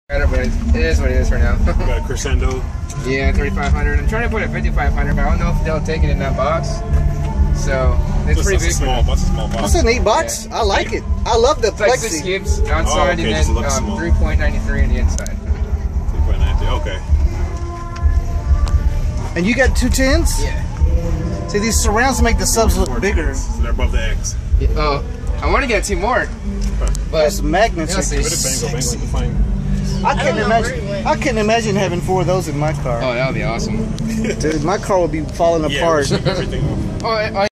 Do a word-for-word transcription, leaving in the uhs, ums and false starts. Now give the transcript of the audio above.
But it is what it is for now. You got a crescendo. Yeah, thirty-five hundred. I'm trying to put a fifty-five hundred, but I don't know if they'll take it in that box. So it's Just, pretty big. A small, that's a small box. That's a neat box. Yeah. I like it. I love the it's like plexi. six gigs outside oh, okay, and then um, three point nine three on the inside. three point nine three. Okay. And you got two tens? Yeah. See, these surrounds make the subs look Four bigger. tens, so they're above the X. Yeah, oh, I want to get two more, but Those magnets are say sexy. Bang, I couldn't imagine. I couldn't imagine having four of those in my car. Oh, that would be awesome. Dude, my car would be falling yeah, apart. everything. Oh, I, I